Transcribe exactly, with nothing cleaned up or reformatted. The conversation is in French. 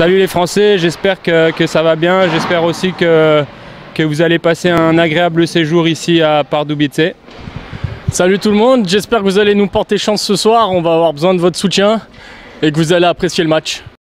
Salut les Français, j'espère que, que ça va bien. J'espère aussi que, que vous allez passer un agréable séjour ici à Pardubice. Salut tout le monde, j'espère que vous allez nous porter chance ce soir. On va avoir besoin de votre soutien et que vous allez apprécier le match.